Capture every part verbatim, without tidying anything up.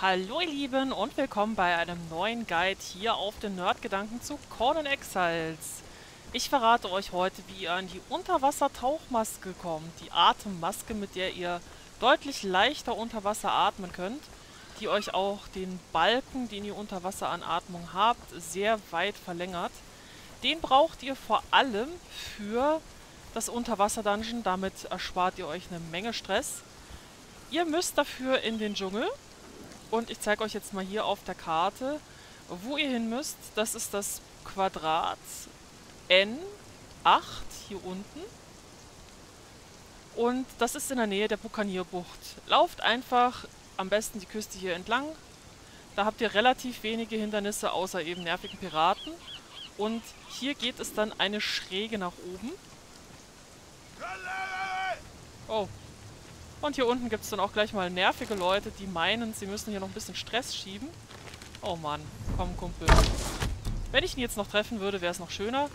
Hallo ihr Lieben und willkommen bei einem neuen Guide hier auf den Nerdgedanken zu Conan Exiles. Ich verrate euch heute, wie ihr an die Unterwasser-Tauchmaske kommt, die Atemmaske, mit der ihr deutlich leichter unter Wasser atmen könnt, die euch auch den Balken, den ihr unter Wasser an Atmung habt, sehr weit verlängert. Den braucht ihr vor allem für das Unterwasser-Dungeon, damit erspart ihr euch eine Menge Stress. Ihr müsst dafür in den Dschungel. Und ich zeige euch jetzt mal hier auf der Karte, wo ihr hin müsst. Das ist das Quadrat N acht hier unten. Und das ist in der Nähe der Buccaneer-Bucht. Lauft einfach am besten die Küste hier entlang. Da habt ihr relativ wenige Hindernisse, außer eben nervigen Piraten. Und hier geht es dann eine Schräge nach oben. Oh. Und hier unten gibt es dann auch gleich mal nervige Leute, die meinen, sie müssen hier noch ein bisschen Stress schieben. Oh Mann, komm Kumpel. Wenn ich ihn jetzt noch treffen würde, wäre es noch schöner.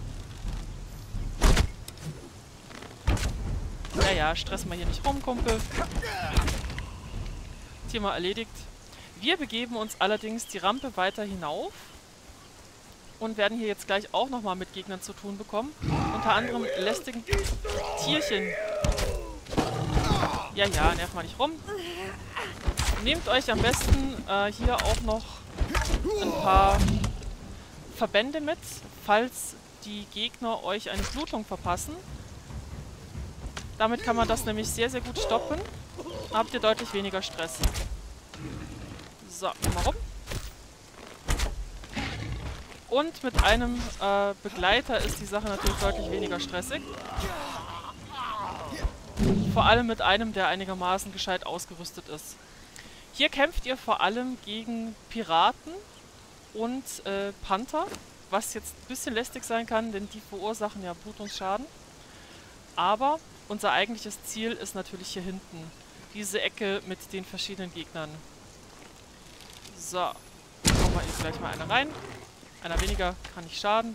Naja, stress mal hier nicht rum, Kumpel. Thema erledigt. Wir begeben uns allerdings die Rampe weiter hinauf. Und werden hier jetzt gleich auch nochmal mit Gegnern zu tun bekommen. Unter anderem lästigen Tierchen. Ja, ja, nervt mal nicht rum. Nehmt euch am besten äh, hier auch noch ein paar Verbände mit, falls die Gegner euch eine Blutung verpassen. Damit kann man das nämlich sehr, sehr gut stoppen. Habt ihr deutlich weniger Stress. So, mal rum. Und mit einem äh, Begleiter ist die Sache natürlich deutlich weniger stressig. Vor allem mit einem, der einigermaßen gescheit ausgerüstet ist. Hier kämpft ihr vor allem gegen Piraten und äh, Panther, was jetzt ein bisschen lästig sein kann, denn die verursachen ja Blutungsschaden. Aber unser eigentliches Ziel ist natürlich hier hinten. Diese Ecke mit den verschiedenen Gegnern. So, machen wir jetzt gleich mal einer rein. Einer weniger kann nicht schaden.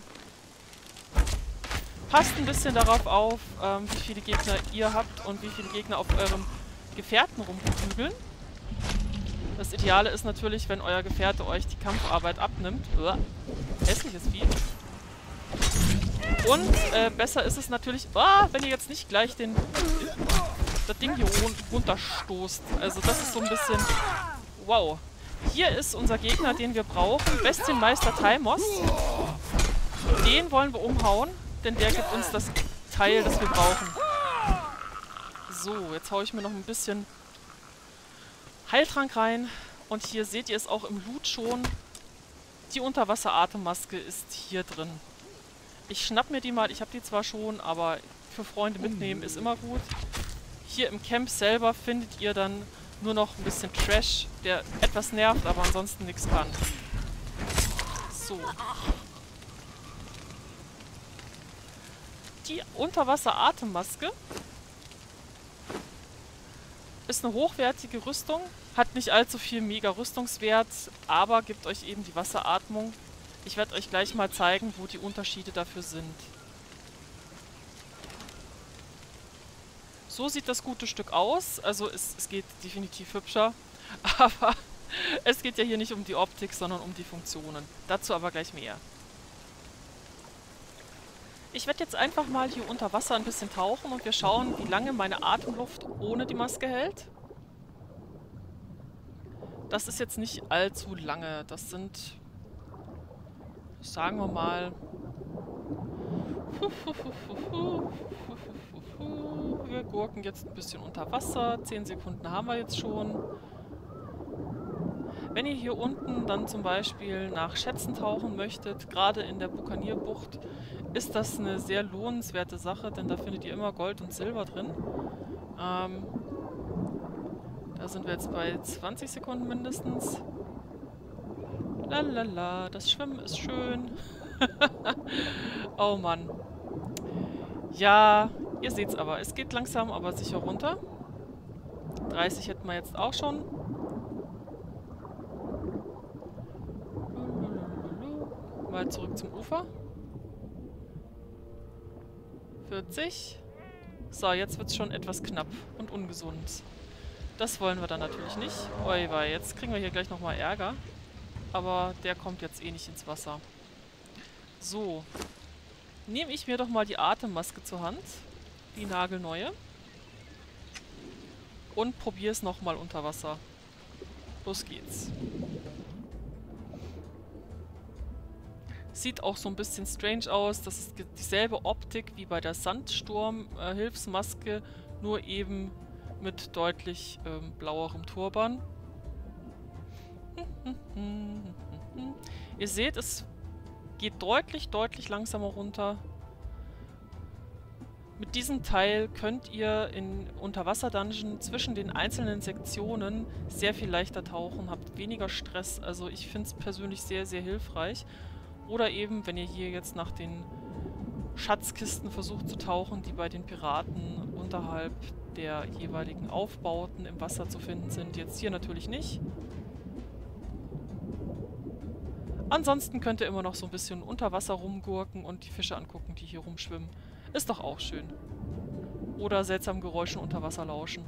Passt ein bisschen darauf auf, ähm, wie viele Gegner ihr habt und wie viele Gegner auf eurem Gefährten rumprügeln. Das Ideale ist natürlich, wenn euer Gefährte euch die Kampfarbeit abnimmt. Uah, hässliches Vieh. Und äh, besser ist es natürlich, ah, wenn ihr jetzt nicht gleich den, das Ding hier runterstoßt. Also das ist so ein bisschen... Wow. Hier ist unser Gegner, den wir brauchen. Bestienmeister Taimos. Den wollen wir umhauen. Denn der gibt uns das Teil, das wir brauchen. So, jetzt haue ich mir noch ein bisschen Heiltrank rein. Und hier seht ihr es auch im Loot schon. Die Unterwasser-Atemmaske ist hier drin. Ich schnapp mir die mal. Ich habe die zwar schon, aber für Freunde mitnehmen ist immer gut. Hier im Camp selber findet ihr dann nur noch ein bisschen Trash, der etwas nervt, aber ansonsten nichts kann. So. Die Unterwasser-Atemmaske ist eine hochwertige Rüstung, hat nicht allzu viel Mega-Rüstungswert, aber gibt euch eben die Wasseratmung. Ich werde euch gleich mal zeigen, wo die Unterschiede dafür sind. So sieht das gute Stück aus, also es, es geht definitiv hübscher, aber es geht ja hier nicht um die Optik, sondern um die Funktionen. Dazu aber gleich mehr. Ich werde jetzt einfach mal hier unter Wasser ein bisschen tauchen und wir schauen, wie lange meine Atemluft ohne die Maske hält. Das ist jetzt nicht allzu lange. Das sind, sagen wir mal... Wir gurken jetzt ein bisschen unter Wasser. zehn Sekunden haben wir jetzt schon. Wenn ihr hier unten dann zum Beispiel nach Schätzen tauchen möchtet, gerade in der Buccaneer-Bucht, ist das eine sehr lohnenswerte Sache, denn da findet ihr immer Gold und Silber drin. Ähm, da sind wir jetzt bei zwanzig Sekunden mindestens. Lalala, das Schwimmen ist schön. Oh Mann. Ja, ihr seht's aber, es geht langsam, aber sicher runter. dreißig hätten wir jetzt auch schon. Mal zurück zum Ufer. vierzig. So, jetzt wird es schon etwas knapp und ungesund. Das wollen wir dann natürlich nicht. Oi, weil jetzt kriegen wir hier gleich nochmal Ärger. Aber der kommt jetzt eh nicht ins Wasser. So. Nehme ich mir doch mal die Atemmaske zur Hand. Die nagelneue. Und probiere es nochmal unter Wasser. Los geht's. Sieht auch so ein bisschen strange aus. Das ist dieselbe Optik wie bei der Sandsturm-Hilfsmaske, nur eben mit deutlich ähm, blauerem Turban. Ihr seht, es geht deutlich, deutlich langsamer runter. Mit diesem Teil könnt ihr in Unterwasser-Dungeon zwischen den einzelnen Sektionen sehr viel leichter tauchen, habt weniger Stress. Also ich finde es persönlich sehr, sehr hilfreich. Oder eben, wenn ihr hier jetzt nach den Schatzkisten versucht zu tauchen, die bei den Piraten unterhalb der jeweiligen Aufbauten im Wasser zu finden sind. Jetzt hier natürlich nicht. Ansonsten könnt ihr immer noch so ein bisschen unter Wasser rumgurken und die Fische angucken, die hier rumschwimmen. Ist doch auch schön. Oder seltsamen Geräuschen unter Wasser lauschen.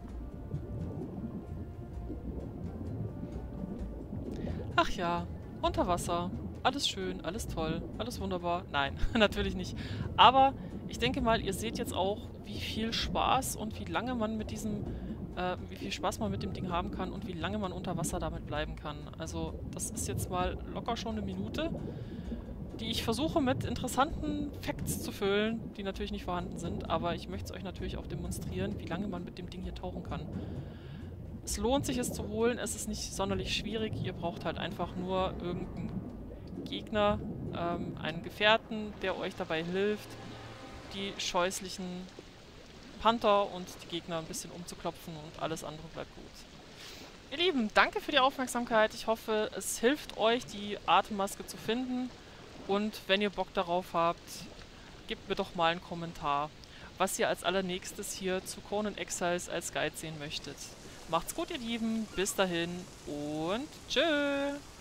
Ach ja, unter Wasser. Alles schön, alles toll, alles wunderbar. Nein, natürlich nicht. Aber ich denke mal, ihr seht jetzt auch, wie viel Spaß und wie lange man mit diesem, äh, wie viel Spaß man mit dem Ding haben kann und wie lange man unter Wasser damit bleiben kann. Also das ist jetzt mal locker schon eine Minute, die ich versuche mit interessanten Facts zu füllen, die natürlich nicht vorhanden sind, aber ich möchte es euch natürlich auch demonstrieren, wie lange man mit dem Ding hier tauchen kann. Es lohnt sich, es zu holen, es ist nicht sonderlich schwierig, ihr braucht halt einfach nur irgendeinen Gegner, ähm, einen Gefährten, der euch dabei hilft, die scheußlichen Panther und die Gegner ein bisschen umzuklopfen und alles andere bleibt gut. Ihr Lieben, danke für die Aufmerksamkeit. Ich hoffe, es hilft euch, die Atemmaske zu finden. Und wenn ihr Bock darauf habt, gebt mir doch mal einen Kommentar, was ihr als allernächstes hier zu Conan Exiles als Guide sehen möchtet. Macht's gut, ihr Lieben. Bis dahin und tschö!